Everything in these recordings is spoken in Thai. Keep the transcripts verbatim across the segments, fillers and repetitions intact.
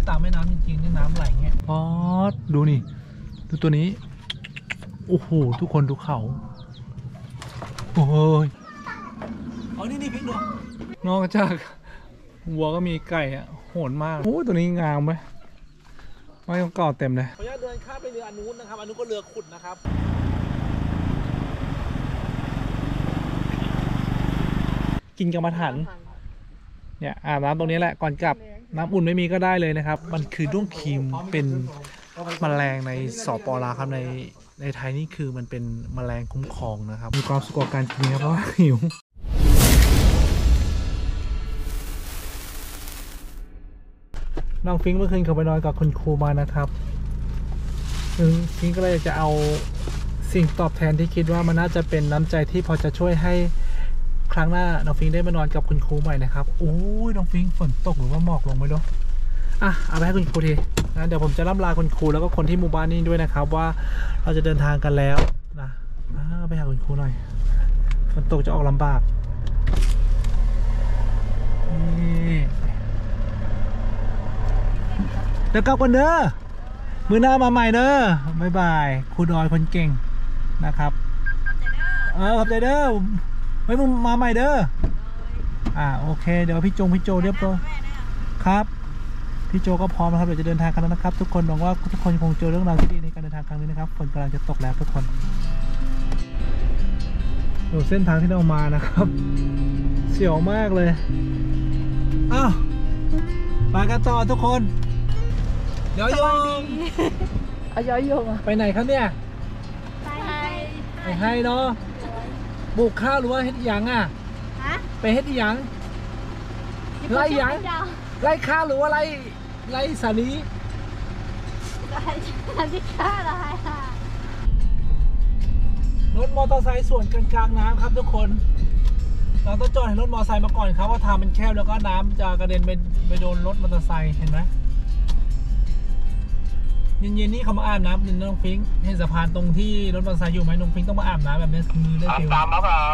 ตามแม่น้ำจริงๆนี่น้ำไหลเงี้ยอ๋อดูนี่ดูตัวนี้โอ้โหทุกคนดูเขาโอ้ยอ๋อนี่นี่พริกดูนอกจากวัวก็มีไก่อ่ะโหดมากโอ้ตัวนี้งามไหมไม้เก่าเต็มเลยขออนุญาตเดินข้ามไปเรืออันนู้นนะครับอันนู้นก็เรือขุดนะครับกินกรรมฐานเนี่ยอาบน้ำตรงนี้แหละก่อนกลับน้ำอุ่นไม่มีก็ได้เลยนะครับมันคือด้วงครีมเป็นแมลงในสปป.ลาวครับในในไทยนี่คือมันเป็นแมลงคุ้มครองนะครับมีความสุขกับการกินครับเพราะว่าหิวน้องฟิงค์เมื่อคืนเขาไปนอนกับคุณครูมานะครับซึ่งฟิงค์ก็เลยจะเอาสิ่งตอบแทนที่คิดว่ามันน่าจะเป็นน้ำใจที่พอจะช่วยให้ครั้งหน้าน้องฟิงค์ได้มานอนกับคุณครูใหม่นะครับโอ้ยน้องฟิงค์ฝนตกหรือว่าหมอกลงไม่รู้อ่ะเอาไปให้คุณครูทีนะเดี๋ยวผมจะล่ำลาคุณครูแล้วก็คนที่หมู่บ้านนี้ด้วยนะครับว่าเราจะเดินทางกันแล้วนะไปหาคุณครูหน่อยฝนตกจะออกลำบากนี่เดี๋ยวกลับกันเด้อมือหน้ามาใหม่เด้อบ๊ายบายครูดอยคนเก่งนะครับเออขอบใจเด้อไว้มึงมาใหม่เด้ออ่าโอเคเดี๋ยวพี่จงพี่โจเรียบร้อยครับพี่โจก็พร้อมนะครับเดี๋ยวจะเดินทางกันแล้วนะครับทุกคนหวังว่าทุกคนคงเจอเรื่องราวที่ดีในการเดินทางครั้งนี้นะครับฝนกำลังจะตกแล้วทุกคนดูเส้นทางที่เรามานะครับเสียวมากเลยอ้าวไปกันต่อทุกคนเดี๋ยวยงเอาย้อยยงไปไหนครับเนี่ยไปให้ไปให้เนาะบุกข้าวหรือว่าเฮ็ดหยังอ่ะไปเฮ็ดหยังไล่หยังไล่ข้าวหรือว่าไล่ไล่สาลีไล่สาลีข้าอะไรค่ะรถมอเตอร์ไซค์ส่วนกลางๆน้ำครับทุกคนเราต้องจอดให้รถมอเตอร์ไซค์มาก่อนครับว่าทางมันแคบแล้วก็น้ำจะกระเด็นไปไปโดนรถมอเตอร์ไซค์เห็นไหมเย็นๆนี่เขามาอาบน้ำน้องฟิงค์เห็นสะพานตรงที่รถมอเตอร์ไซค์อยู่ไหมน้องฟิงค์ต้องมาอาบน้ำแบบนี้มือได้ฟิวตามมาเปล่า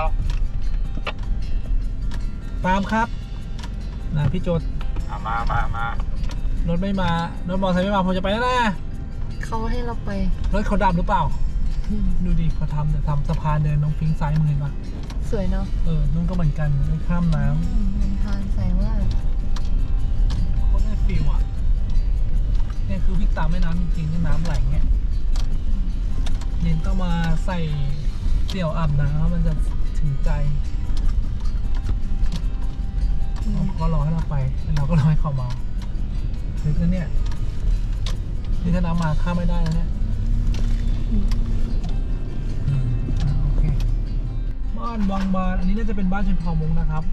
ตามครับนะพี่โจทย์มามามารถไม่มารถมอเตอร์ไซค์ไม่มาผมจะไปแล้วนะเขาให้เราไปรถเขาดับหรือเปล่าดูดิเขาทำเนี่ยทำสะพานเดินน้องฟิงค์ซ้ายมือเห็นปะสวยเนาะเออนุ่นก็เหมือนกันไม่ข้ามน้ำเป็นทางใสมากโคตรได้ฟิวอ่ะเนี่ยคือวิ่งตามแม่น้ำจริงๆนี่น้ำไหลเงี้ยเย็นต้องมาใส่เสี่ยวอาบน้ำมันจะถึงใจเราก็รอให้เราไปเราก็รอให้เขามาถึงแล้วเนี่ยนี่ถ้าน้ำมาข้ามไม่ได้แล้วเนี่ยโอเคบ้านวังบานอันนี้น่าจะเป็นบ้านชนเผ่ามงนะครับ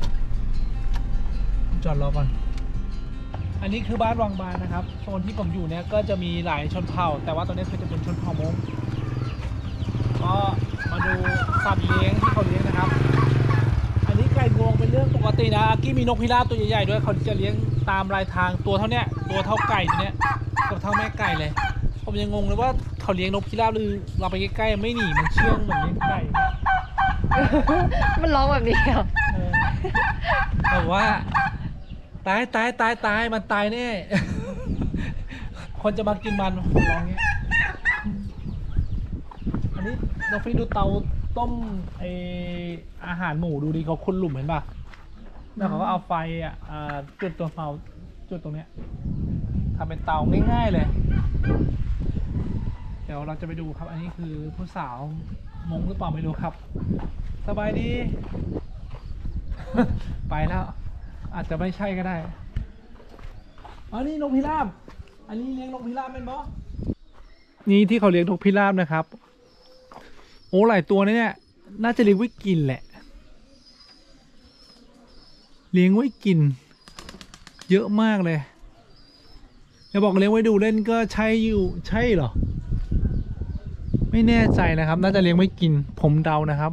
จอดรอก่อนอันนี้คือบ้านวังบานนะครับโซนที่ผมอยู่เนี่ยก็จะมีหลายชนเผ่าแต่ว่าตอนนี้คือจะเป็นชนเผ่ามงก็มาดูสัตว์เลี้ยงที่เขาเลี้ยงนะครับอันนี้ไก่งวงเป็นเรื่องปกตินะอากี้มีนกพิราบตัวใหญ่ๆด้วยเขาจะเลี้ยงตามรายทางตัวเท่านี้ตัวเท่าไก่ตัวเนี้ยกับเท่าแม่ไก่เลยผมยังงงเลยว่าเขาเลี้ยงนกพิราบหรือเราไปใกล้ๆไม่หนีมันเชื่องเหมือนเลี้ยงไก่มันร้องแบบนี้เหรอแต่ว่าตายตายตายตายมันตายแน่คนจะมากินมันร้องเงี้ยอันนี้น้องฟิงดูเตาต้มไออาหารหมูดูดีเขาคุ้นหลุมเห็นป่ะแล้วเขาก็เอาไฟอ่ะจุดตัวเตาจุดตรงเนี้ยทำเป็นเตาง่ายๆเลยเดี๋ยวเราจะไปดูครับอันนี้คือผู้สาวมงหรือเปล่าไม่รู้ครับสบายดี ไปแล้วอาจจะไม่ใช่ก็ได้อันนี้นกพิราบอันนี้เลี้ยงนกพิราบเป็นบอนี่ที่เขาเลี้ยงนกพิราบนะครับโอ้หลายตัวเนี่ยน่าจะเลี้ยงไว้กินแหละเลี้ยงไว้กินเยอะมากเลยจะบอกเลี้ยงไว้ดูเล่นก็ใช่อยู่ใช่เหรอไม่แน่ใจนะครับน่าจะเลี้ยงไว้กินผมเดานะครับ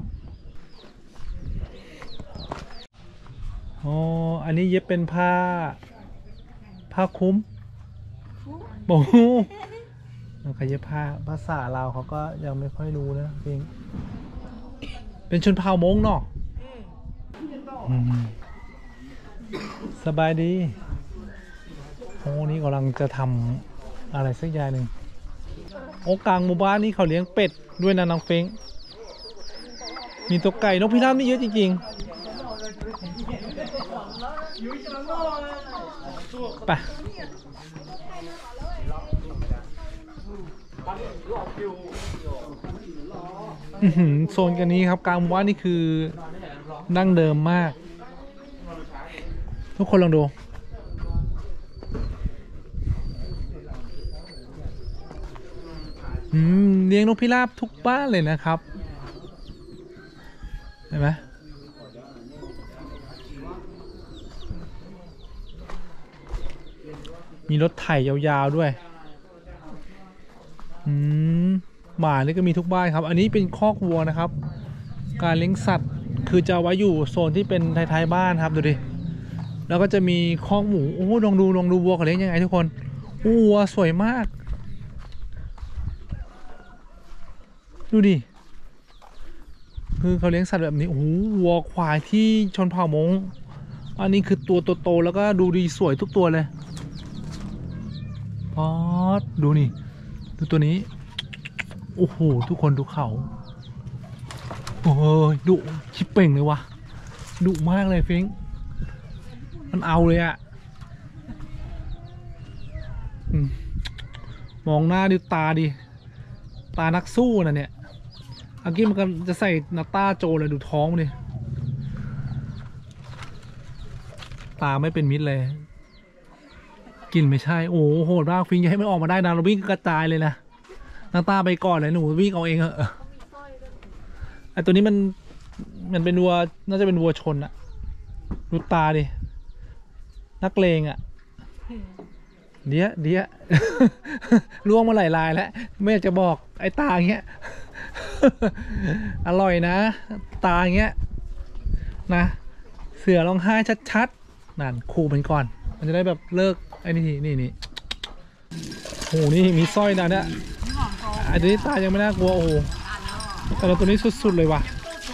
อ๋ออันนี้เย็บเป็นผ้าผ้าคุ้มโอ้โหใครเย็บผ้าภาษาเราเขาก็ยังไม่ค่อยรู้นะเพียงเป็นชนเผ่ามงเนาะสบายดีโอ้นี่กำลังจะทำอะไรสักอย่างหนึ่งโอ้กลางหมู่บ้านนี่เขาเลี้ยงเป็ดด้วยนะน้องเฟ้งมีตัวไก่นกพิราบนี่เยอะจริงๆไปโซนกันนี้ครับกลางหมู่บ้านนี่คือดั้งเดิมมากทุกคนลองดูอืมเลี้ยงนกพิราบทุกบ้านเลยนะครับเห็นไหมมีรถไถยาวๆด้วยอืมหมานี่ก็มีทุกบ้านครับอันนี้เป็นคอกวัวนะครับการเลี้ยงสัตว์คือจะไว้อยู่โซนที่เป็นท้ายๆบ้านครับดูดิแล้วก็จะมีคอกหมูโอ้ลองดูลองดูวัวเขาเลี้ยงยังไงทุกคนวัวสวยมากดูดิคือเขาเลี้ยงสัตว์แบบนี้โอ้โหวัวควายที่ชนเผ่ามงอันนี้คือตัวโตๆแล้วก็ดูดีสวยทุกตัวเลยพอดดูนี่ดูตัวนี้โอ้โหทุกคนดูเขาโอ้ยดุชิบเป่งเลยวะดุมากเลยฟิงมันเอาเลยอะมองหน้าดูตาดิตานักสู้นะเนี่ยอากี้มันก็จะใส่นาต้าโจเลยดูท้องมันดิตาไม่เป็นมิตรเลยกลิ่นไม่ใช่โอ้โหโหดมากฟิงอย่าให้มันออกมาได้นะเราวิ่งกระจายเลยนะนาต้าไปก่อนเลยหนูวิ่งเอาเองเหอะไอตัวนี้มันมันเป็นวัวน่าจะเป็นวัวชนอะดูตาดินักเลงอะเดี๋ยวเดี๋ยวล่วงมาหลายลายแล้วไม่อยากจะบอกไอ้ตาอย่างเงี้ยอร่อยนะตาอย่างเงี้ยนะเสือร้องไห้ชัดๆนั่นขู่มันก่อนมันจะได้แบบเลิกไอ้นี่นี่นี่โอ้โหนี่มีสร้อยนะเนี่ยไอ้ตัวนี้ตายังไม่น่ากลัวโอ้โหแต่เราตัวนี้สุดๆเลยว่ะ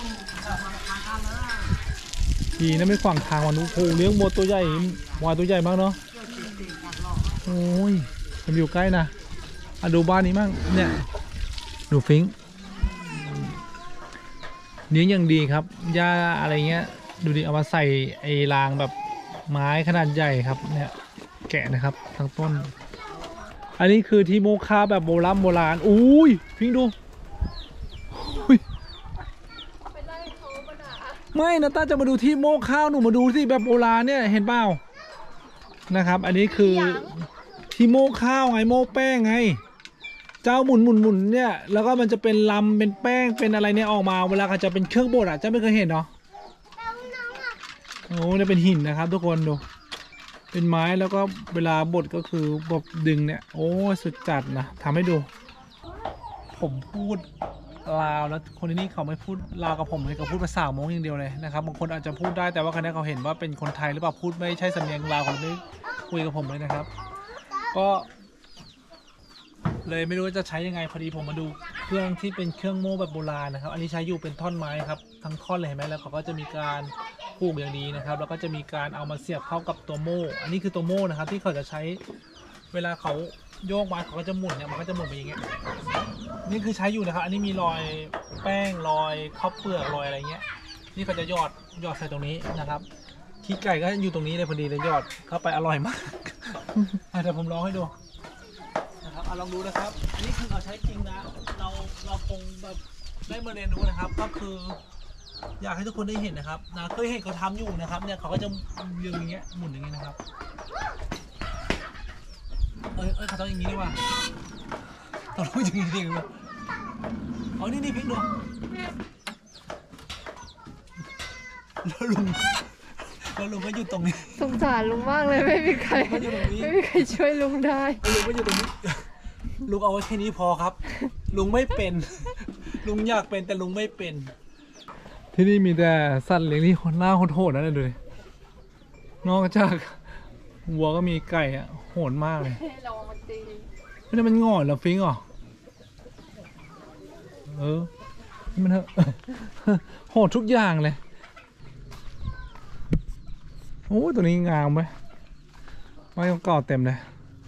ดีนะไม่ขวางทางวันนู้นโอ้โหเลี้ยงวัวตัวใหญ่วัวตัวใหญ่มากเนาะโอ้ยมันอยู่ใกล้นะอ่ะดูบ้านนี้มั่งเนี่ยดูฟิงเลี้ยงอย่างดีครับหญ้าอะไรเงี้ยดูดิเอามาใส่ไอ้รางแบบไม้ขนาดใหญ่ครับเนี่ยแกะนะครับทั้งต้นอันนี้คือที่โมคาแบบโบราณโบราณอุ้ยฟิงดูไม่นะต้าจะมาดูที่โมกข้าวหนูมาดูสิแบบโบราณเนี่ยเห็นเปล่านะครับอันนี้คือที่โมกข้าวไงโมกแป้งไงเจ้าหมุนหมุนหมุนเนี่ยแล้วก็มันจะเป็นลำเป็นแป้งเป็นอะไรเนี่ยออกมาเวลาเขาจะเป็นเครื่องบดอ่ะเจ้าไม่เคยเห็นเนาะโอ้เนี่ยเป็นหินนะครับทุกคนดูเป็นไม้แล้วก็เวลาบดก็คือแบบดึงเนี่ยโอ้สุดจัดนะทำให้ดูผมพูดลาวแล้วคนที่นี่เขาไม่พูดลาวกับผมเลยเขาพูดภาษามงอย่างเดียวเลยนะครับบางคนอาจจะพูดได้แต่ว่าคนนี้เขาเห็นว่าเป็นคนไทยหรือเปล่าพูดไม่ใช่สำเนียงลาวเขาไม่คุยกับผมเลยนะครับก็เลยไม่รู้จะใช้ยังไงพอดีผมมาดูเครื่องที่เป็นเครื่องโม่แบบโบราณนะครับอันนี้ใช้อยู่เป็นท่อนไม้ครับทั้งท่อนเลยเห็นไหมแล้วเขาก็จะมีการผูกอย่างดีนะครับแล้วก็จะมีการเอามาเสียบเข้ากับตัวโม่อันนี้คือตัวโม่นะครับที่เขาจะใช้เวลาเขาโยกมาเขาก็จะหมุนเนี่ยมันก็จะหมุนไปอย่างเงี้ยนี่คือใช้อยู่นะครับอันนี้มีรอยแป้งรอยข้าวเปลือกรอยอะไรเงี้ยนี่เขาจะหยอดหยอดใส่ตรงนี้นะครับขี้ไก่ก็อยู่ตรงนี้เลยพอดีเลยหยอดเข้าไปอร่อยมากเดี๋ยวผมลองให้ดูนะครับเอาลองดูนะครับอันนี้คือเราใช้จริงนะเราเราคงแบบได้มาเรียนรู้นะครับก็คืออยากให้ทุกคนได้เห็นนะครับนะเคยเห็นเขาทำอยู่นะครับเนี่ยเขาก็จะยืนอย่างเงี้ยหมุนอย่างเงี้ยนะครับเอ้ยเอ้ยเขาต้องอย่างนี้ดีกว่าต้องรู้อย่างนี้จริงเลยอ๋อนี่นี่พริกดูแล้วลุงแล้วลุงก็อยู่ตรงนี้สงสารลุงมากเลยไม่มีใครไม่มีใครช่วยลุงได้ลุงก็อยู่ตรงนี้ลุงเอาไว้แค่นี้พอครับลุงไม่เป็นลุงอยากเป็นแต่ลุงไม่เป็นที่นี่มีแต่สัตว์เลี้ยงที่หน้าโหดๆนั่นเลยนอกจากวัวก็มีไก่อะโหดมากเลยลองมันตีไม่ได้มันงอนเหรอฟิงเหรอเออมันเถอะโหดทุกอย่างเลยโอ้ตัวนี้งามไหมไม้เก่าๆเต็มเลย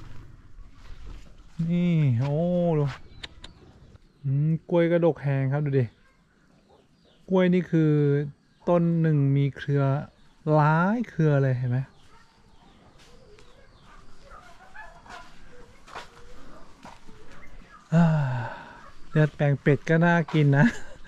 นี่โอ้ดูอืมกล้วยกระดกแหงครับดูดิกล้วยนี่คือต้นหนึ่งมีเครือหลายเครือเลยเห็นไหมอ่าเลือดแปลงเป็ดก็น่ากินนะ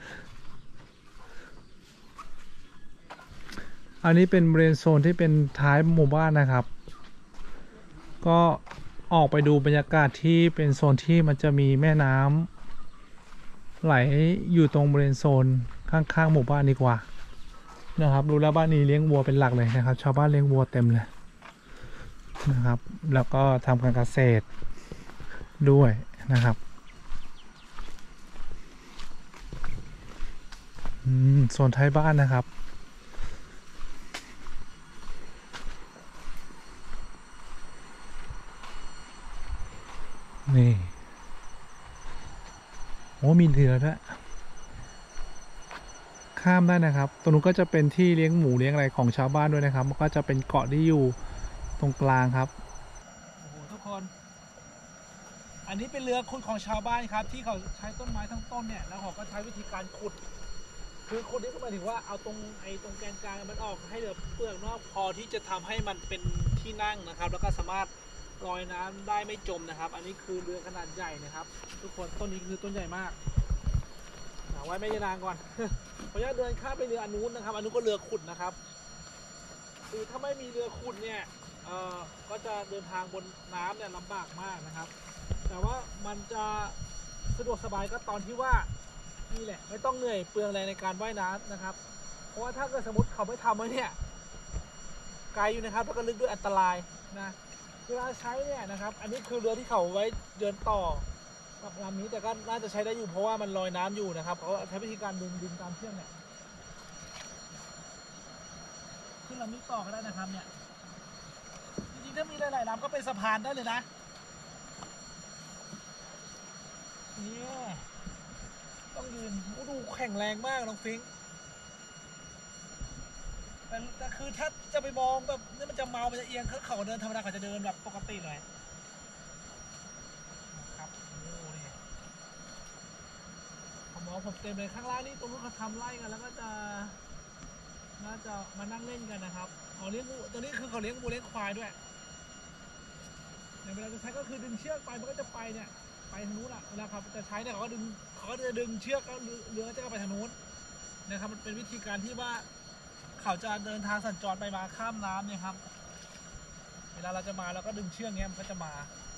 อันนี้เป็นบริเวณโซนที่เป็นท้ายหมู่บ้านนะครับ ก็ออกไปดูบรรยากาศที่เป็นโซนที่มันจะมีแม่น้ำไหลอยู่ตรงบริเวณโซนข้างๆหมู่บ้านดีกว่านะครับดูแล้วบ้านนี้เลี้ยงวัวเป็นหลักเลยนะครับชาวบ้านเลี้ยงวัวเต็มเลยนะครับแล้วก็ทำการเกษตรด้วยนะครับอืมโซนท้ายบ้านนะครับนี่โอ้มีเรือด้วยข้ามได้นะครับตรงนู้นก็จะเป็นที่เลี้ยงหมูเลี้ยงอะไรของชาวบ้านด้วยนะครับมันก็จะเป็นเกาะที่อยู่ตรงกลางครับโอ้โหทุกคนอันนี้เป็นเรือขุดของชาวบ้านครับที่เขาใช้ต้นไม้ทั้งต้นเนี่ยแล้วเขาก็ใช้วิธีการขุดคือขุดนี่ก็หมายถึงว่าเอาตรงไอ้ตรงแกนกลางมันออกให้เหลือเปลือกนอกพอที่จะทำให้มันเป็นที่นั่งนะครับแล้วก็สามารถลอยน้ำได้ไม่จมนะครับอันนี้คือเรือขนาดใหญ่นะครับทุกคนต้นนี้คือต้นใหญ่มากเอาไว้ไม่ยานางก่อน ขออนุญาตเดินข้ามไปเรืออันนู้นนะครับอันนู้นก็เรือขุดนะครับคือถ้าไม่มีเรือขุดเนี่ยเอ่อก็จะเดินทางบนน้ำเนี่ยลำบากมากนะครับแต่ว่ามันจะสะดวกสบายก็ตอนที่ว่านี่แหละไม่ต้องเหนื่อยเปลืองแรงในการว่ายน้ำนะครับเพราะว่าถ้าเกิดสมมติเขาไม่ทำไว้เนี่ยไกลอยู่นะครับแล้วก็ลึกด้วยอันตรายนะเวลาใช้เนี่ยนะครับอันนี้คือเรือที่เขาไว้เดินต่อกับลำนี้แต่ก็น่าจะใช้ได้อยู่เพราะว่ามันลอยน้ำอยู่นะครับเขาใช้วิธีการดึงดึงตามเชือกเนี่ยขึ้นลำนี้ต่อก็ได้นะครับเนี่ยจริงๆถ้ามีหลายๆลำก็เป็นสะพานได้เลยนะนี่ต้องยืนดูแข็งแรงมากน้องฟิงค์แต่แต่คือถ้าจะไปมองแบบนี่มันจะเมามันจะเอียงเขาเดินธรรมดาเขาจะเดินแบบปกติเลยครับโอ้นี่ผมมองผมเต็มเลยข้างล่างนี่ตรงนู้นเขาทำไร่กันแล้วก็จะน่าจะมานั่งเล่นกันนะครับอ๋อเลี้ยงงูตัวนี้คือเขาเลี้ยงงูเลี้ยงควายด้วยเวลาจะใช้ก็คือดึงเชือกไปมันก็จะไปเนี่ยไปทางนู้นอ่ะเวลาเขาจะใช้เนี่ยเขาก็ดึงเขาก็จะดึงเชือกแล้วเรือจะไปทางนู้นนะครับมันเป็นวิธีการที่ว่าเขาจะเดินทางสัญจรไปมาข้ามน้ำเนี่ยครับเวลาเราจะมาเราก็ดึงเชือกเงี้ยมันก็จะมา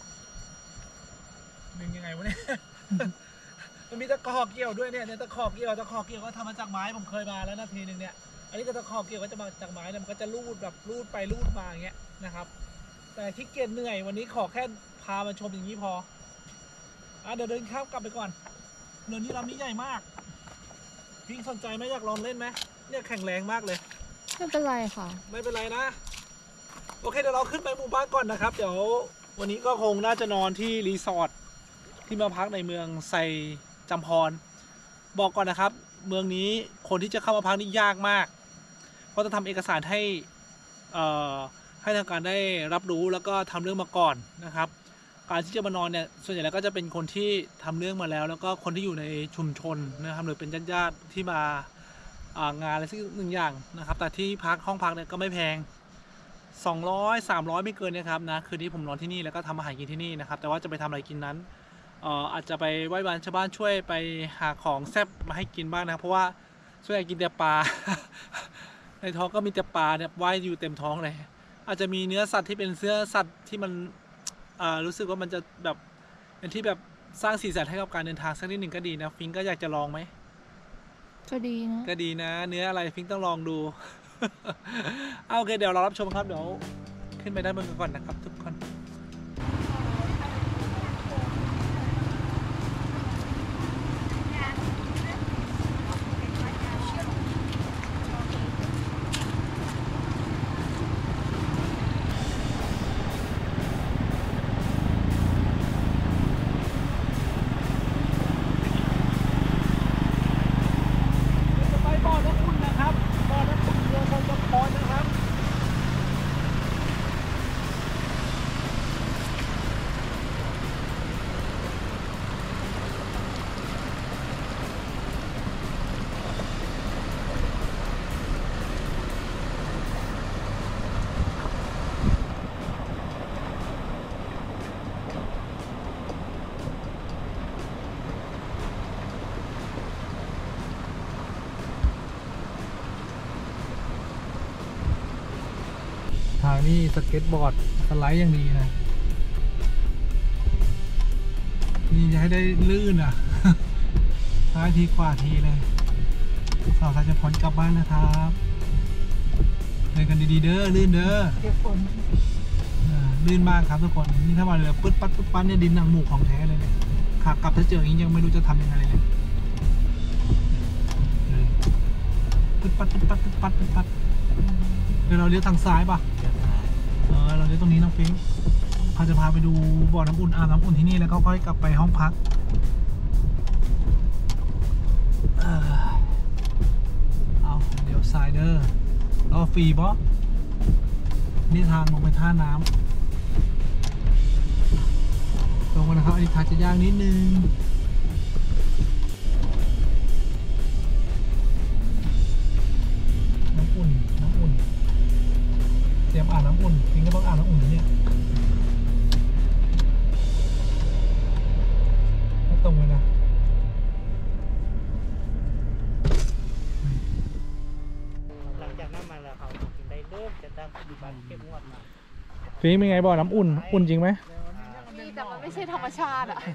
ดึงยังไงวะเนี่ย มันมีตะขอเกี่ยวด้วยเนี่ยเนี่ยตะขอเกี่ยวตะขอเกี่ยวก็ทำมาจากไม้ผมเคยมาแล้วนาทีหนึ่งเนี่ยอันนี้ก็ตะขอเกี่ยวก็จะมาจากไม้เนี่ยมันก็จะลูดแบบลูดไปลูดมาอย่างเงี้ยนะครับแต่ที่เกียจเหนื่อยวันนี้ขอแค่พามาชมอย่างนี้พออ่ะเดี๋ยวเดินข้ามกลับไปก่อนเรือนี้ลำนี้ใหญ่มากพี่สนใจไหมอยากลองเล่นไหมเนี่ยแข็งแรงมากเลยไม่เป็นไรค่ะไม่เป็นไรนะโอเคเดี๋ยวเราขึ้นไปหมู่บ้านก่อนนะครับเดี๋ยววันนี้ก็คงน่าจะนอนที่รีสอร์ทที่มาพักในเมืองไซจำพรบอกก่อนนะครับเมืองนี้คนที่จะเข้ามาพักนี่ยากมากเพราะต้องทำเอกสารให้เอ่อให้ทางการได้รับรู้แล้วก็ทำเรื่องมาก่อนนะครับการที่จะมานอนเนี่ยส่วนใหญ่แล้วก็จะเป็นคนที่ทำเรื่องมาแล้วแล้วก็คนที่อยู่ในชุมชนนะครับหรือเป็นญาติๆที่มางานอะไรสักหนึ่งอย่างนะครับแต่ที่พักห้องพักเนี่ยก็ไม่แพงสองร้อย สามร้อยไม่เกินนะครับนะคืนนี้ผมนอนที่นี่แล้วก็ทำอาหารกินที่นี่นะครับแต่ว่าจะไปทำอะไรกินนั้นเอ่ออาจจะไปไหว้บ้านชาวบ้านช่วยไปหาของแซ่บมาให้กินบ้างนะเพราะว่าส่วนใหญ่กินแต่ปลา ในท้องก็มีแต่ปลาเนี่ยว่ายอยู่เต็มท้องเลยอาจจะมีเนื้อสัตว์ที่เป็นเสื้อสัตว์ที่มันรู้สึกว่ามันจะแบบเป็นที่แบบสร้างสีสันให้กับการเดินทางสักนิดหนึ่งก็ดีนะฟิงก็อยากจะลองไหมก็ดีนะก็ดีนะเนื้ออะไรฟิงต้องลองดู เอาโอเคเดี๋ยวเรารับชมครับเดี๋ยวขึ้นไปด้านบนกันก่อนนะครับทุกคนนี่สเก็ตบอร์ดสไลด์อย่างดีนะนี่จะให้ได้ลื่นอ่ะ ซ้ายทีขวาทีเลยสาวสายจะพ้นกลับบ้านนะครับเดินกันดีๆเด้อลื่นเด้อเดี๋ยวฝนอ่าลื่นมากครับทุกคนนี่ถ้ามาเรือปึ๊ดปัดปึ๊ดปัดเนี่ยดินหนังหมูของแท้เลยเนี่ยขากลับถ้าเจออย่างนี้ยังไม่รู้จะทำยังไงเลยปึ๊ดปัดปึ๊ดปัดปึ๊ดปัดปึ๊ดปัดเดี๋ยวเราเลี้ยวทางซ้ายป่ะเออเราเลี้ยวตรงนี้น้องฟิงค์เขาจะพาไปดูบ่อน้ำอุ่นอาบน้ำอุ่นที่นี่แล้วก็ค่อยกลับไปห้องพักเออเอาเดี๋ยวซ้ายเด้อรอฟรีบอนี่ทางลงไปท่าน้ำลงมานะครับอันนี้ทางจะยากนิดนึงน้ำอุ่นน้ำอุ่นเตรียมอ่านน้ำอุ่นฟิงก็ต้องอ่านน้ำอุ่นนะเนี่ยให้ตรงเลยนะหลังจากนั้นมาแล้วเขาจึงได้เริ่มจะตั้งปฏิบัติเข้มงวดมาฟิงเป็นไงบ่อน้ำอุ่นอุ่นจริงไหมนี่แต่มันไม่ใช่ธรรมชาติอะ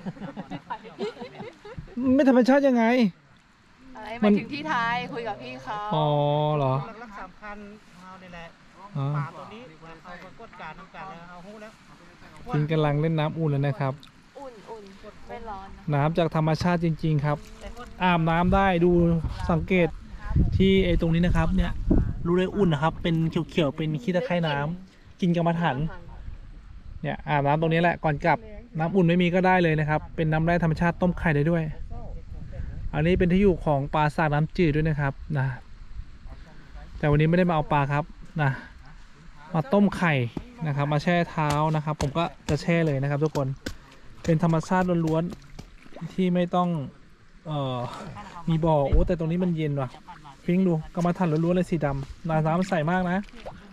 ไม่ธรรมชาติยังไงอะไรหมายถึงที่ไทยคุยกับพี่เขาอ๋อเหรอหลักๆสำคัญเอาเนี่ยแหละอ๋อป่าตัวนี้เอาปรากฏการณ์น้ำกันแล้วเอาหูแล้วฟิงกำลังเล่นน้ำอุ่นแล้วนะครับอุ่นอุ่นไม่ร้อนนะน้ำจากธรรมชาติจริงๆครับอาบน้ำได้ดูสังเกตที่ไอ้ตรงนี้นะครับเนี่ยรู้เลยอุ่นนะครับเป็นเขียวๆเป็นขี้ตะไคร่น้ำกินกรรมฐานเนี่ยอาบน้ำตรงนี้แหละก่อนกลับน้ำอุ่นไม่มีก็ได้เลยนะครับเป็นน้ำแร่ธรรมชาติต้มไข่ได้ด้วยอันนี้เป็นที่อยู่ของปลาสากน้ำจืดด้วยนะครับนะแต่วันนี้ไม่ได้มาเอาปลาครับนะมาต้มไข่นะครับมาแช่เท้านะครับผมก็จะแช่เลยนะครับทุกคนเป็นธรรมชาติล้วนๆที่ไม่ต้องเอ่อมีบ่อโอ้แต่ตรงนี้มันเย็นว่ะฟิงดูกรรมฐานล้วนๆเลยสีดำน้ำน้ำใสมากนะ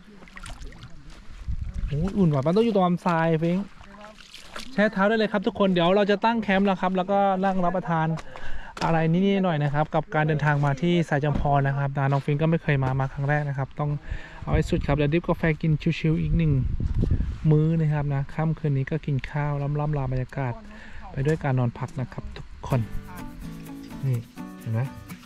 โอ้อุ่นว่ะมันต้องอยู่ตรงลำทรายฟิงแช่เท้าได้เลยครับทุกคนเดี๋ยวเราจะตั้งแคมป์แล้วครับแล้วก็นั่งรับประทานอะไรนิดๆหน่อยนะครับกับการเดินทางมาที่สายจำพรนะครับน้องฟิงก็ไม่เคยมามาครั้งแรกนะครับต้องเอาให้สุดครับแล้วดิฟกาแฟกินชิวๆอีกหนึ่งมื้อนะครับนะค่ำคืนนี้ก็กินข้าวล้ำๆลาบรรยากาศไปด้วยการนอนพักนะครับทุกคนนี่เห็นไหม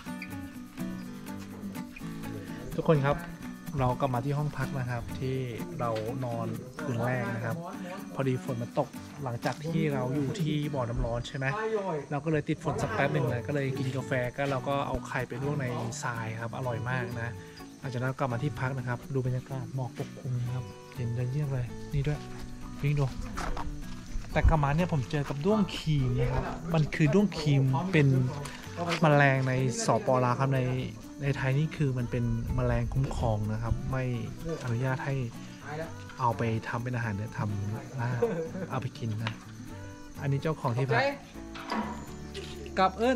ทุกคนครับเรากลับมาที่ห้องพักนะครับที่เรานอนคืนแรกนะครับพอดีฝนมันตกหลังจากที่เราอยู่ที่บ่อน้ำร้อนใช่ไหมเราก็เลยติดฝนสักแป๊บหนึ่งเลยก็เลยกินกาแฟก็เราก็เอาไข่ไปลวกในทรายครับอร่อยมากนะหลังจากนั้นกลับมาที่พักนะครับดูบรรยากาศหมอกปกคลุมนะครับเย็นเยือกเลยนี่ด้วยวิ่งดูแต่กลับมาเนี่ยผมเจอกับด้วงครีมนะครับมันคือด้วงครีมเป็นแมลงในสปป.ลาวครับในในไทยนี่คือมันเป็นแมลงคุ้มครองนะครับไม่อนุญาตให้เอาไปทำเป็นอาหารเนื้อทำล่าเอาไปกินนะอันนี้เจ้าของที่พักกับเอิญ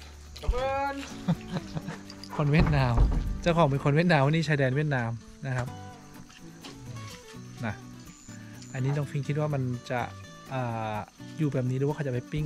คนเวียดนามเจ้าของเป็นคนเวียดนามวันนี้ชายแดนเวียดนามนะครับนะอันนี้น้องฟิงคิดว่ามันจะอ่าอยู่แบบนี้หรือว่าเขาจะไปปิ้ง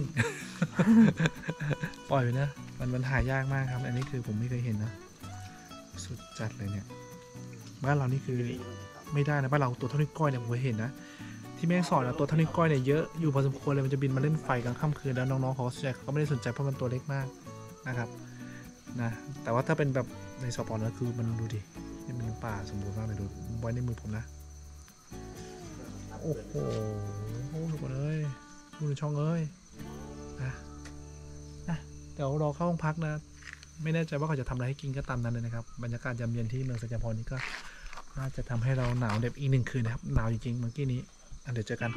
ปล่อยไปนะมันมันหายากมากครับอันนี้คือผมไม่เคยเห็นนะสุดจัดเลยเนี่ยบ้านเรานี่คือไม่ได้นะบ้านเราตัวเท่านิ้วก้อยเนี่ยผมเคยเห็นนะที่แม่งสอนนะตัวเท่านิ้วก้อยเนี่ยเยอะอยู่พอสมควรเลยมันจะบินมาเล่นไฟกลางค่ำคืนแล้วน้องๆเขาส่วนใหญ่เขาก็ไม่ได้สนใจเพราะมันตัวเล็กมากนะครับนะแต่ว่าถ้าเป็นแบบในสปอร์ตนะคือมันดูดินี่มันป่าสมบูรณ์มากเลยดูไว้ในมือผมนะโอ้โหทุกคนเอ้ยดูในช่องเอ้ยนะนะเดี๋ยวรอเข้าห้องพักนะไม่แน่ใจว่าเขาจะทำอะไรให้กินก็ตามนั้นเลยนะครับบรรยากาศยามเย็นที่เมืองสยามพรนี่ก็น่าจะทำให้เราหนาวเด็บอีกหนึ่งคืนนะครับหนาวจริงๆเมื่อกี้นี้เดี๋ยวเจอกัน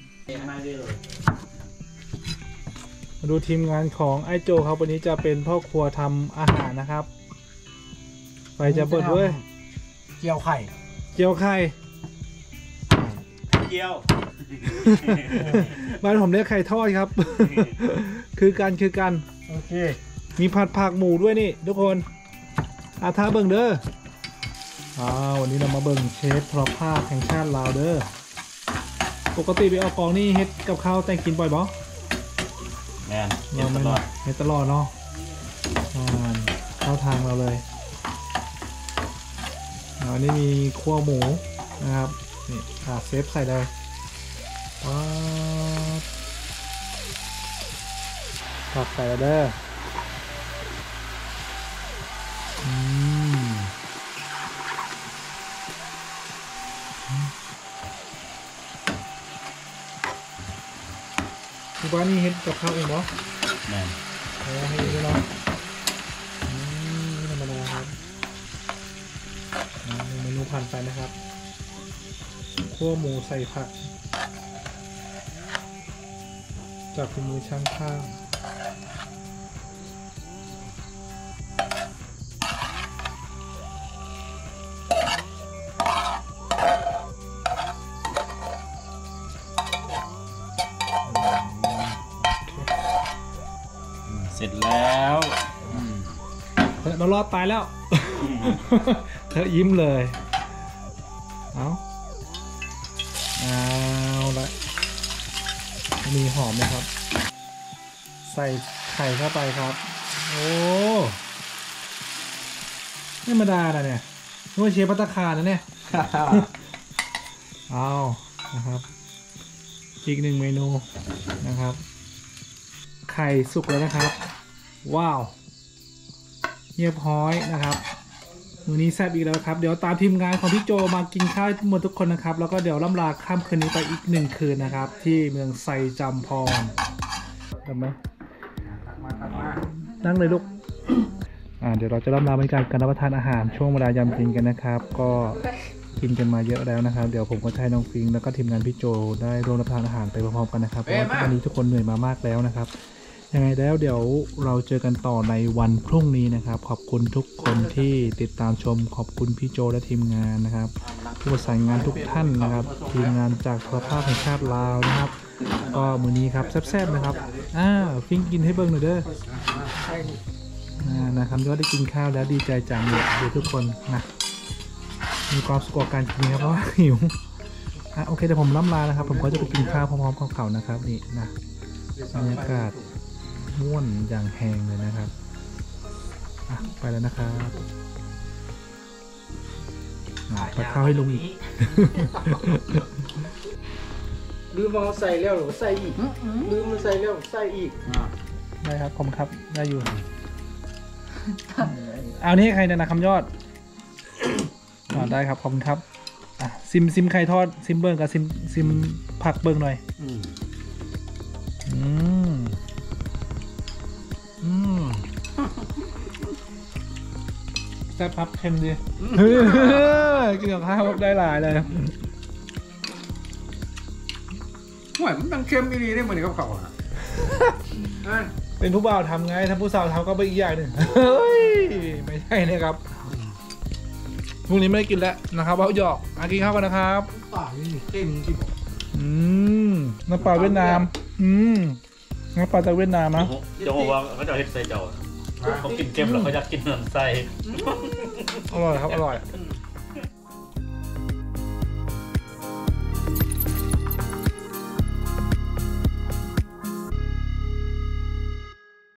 มาดูทีมงานของไอโจครับวันนี้จะเป็นพ่อครัวทำอาหารนะครับไฟจะเปิดด้วยเกี่ยวไข่เจียวไข่เกี่ยวบ้านผมเรียกไข่ทอดครับ คือกันคือกันโอเคมีผัดผักหมูด้วยนี่ทุกคนอาท้าเบิ่งเด้ออ้าววันนี้เรามาเบิ่งเชฟพรภาคแห่งชาติลาวเด้อปกติไปเอากองนี่เฮ็ดกับข้าวแต่งกินบ่อยบ่แม่นเราไม่เฮ็ดตลอดเนาะอ่าเข้าทางเราเลยอันนี้มีคั่วหมูนะครับนี่อ่าเซฟใส่เลยป๊าบตักใส่แล้วเด้ออืมคือบ้านนี้เห็นกับข้าวเองเหรอแม่นโอ้ให้ดูเนาะอืมธรรมดาครับอ่าหนึ่งเมนูผ่านไปนะครับคั่วหมูใส่ผักจากฝีมือช่างภาพเสร็จแล้วอืมเฮ้ยเรารอดตายแล้ว เธอยิ้มเลย เอาเอาละมีหอมไหมครับ ใส่ไข่เข้าไปครับ โอ้ไม่ธรรมดานะเนี่ยนึกว่าเชฟภัตตาคารนะเนี่ย เอานะครับ อีกหนึ่งเมนูนะครับ ไข่สุกแล้วนะครับ ว้าวเรียบร้อยนะครับมื้อนี้แซ่บอีกแล้วครับเดี๋ยวตามทีมงานของพี่โจมากินข้าวหมดทุกคนนะครับแล้วก็เดี๋ยวล่ำลาข้ามคืนนี้ไปอีกหนึ่งคืนนะครับที่เมืองไซจำพรทำไหมนั่งเลยลูก อ่าเดี๋ยวเราจะล่ำลาบรรยากาศการรับประทานอาหารช่วงเวลายามกินกันนะครับ ก็กินกันมาเยอะแล้วนะครับเดี๋ยวผมก็จะให้น้องฟิงแล้วก็ทีมงานพี่โจได้ร่วมรับประทานอาหารไปพร้อมๆกันนะครับเพราะว่าวันนี้ทุกคนเหนื่อยมามากแล้วนะครับยังไงแล้วเดี๋ยวเราเจอกันต่อในวันพรุ่งนี้นะครับขอบคุณทุกคนที่ติดตามชมขอบคุณพี่โจและทีมงานนะครับผู้ประสานงานทุกท่านนะครับทีมงานจากโทรภาพแห่งชาติลาวนะครับก็มื้อนี้ครับแซ่บๆนะครับอ่าฟิงกินให้เบิ่งหน่อยเด้ออ่านะครับก็ได้กินข้าวแล้วดีใจจังเลยดูทุกคนนะมีความสุขกับการกินครับเพราะว่าหิวอ่ะโอเคเดี๋ยวผมล่ำลานะครับผมก็จะไปกินข้าวพร้อมๆกับเขานะครับนี่นะบรรยากาศม่วนอย่างแหงเลยนะครับอ่ะไปแล้วนะครับอ่ะไปข้าวให้ลุงอีกลืมเอาใส่แล้วหรือใส่อีกลืมมันใส่แล้วใส่อีกได้ครับผมครับได้อยู่ เอานี่ใครเนี่ยนะคำยอด อ่าได้ครับขอบคุณครับอ่ะซิมซิมไข่ทอดซิมเบิ้งกับซิมซิมผักเบิ้งหน่อยอืมอืมอืมแซ่บพับเค็มดีกินกับข้าวได้หลายเลยห่วยมันตังเค็มอีรีได้เหมือนกับเขาอ่ะ อ่ะเป็นผู้บ่าวทำไงถ้าผู้สาวทำก็ไปอีกอย่างหนึ่งเฮ้ยไม่ใช่นะครับพรุ่งนี้ไม่ได้กินแล้วนะครับว่าหยอกอากินข้าวกันนะครับป่านี่เค็มที่บอกอืมน้ำปลาเวียดนาม อืมน้ำปลาจากเวียดนามนะเจ้าว่าเขาจะเอาเฮ็ดใส่เจ้าเขากินเค็มแล้วเขาอยากกินน้ำใส่อร่อยครับอร่อยอืม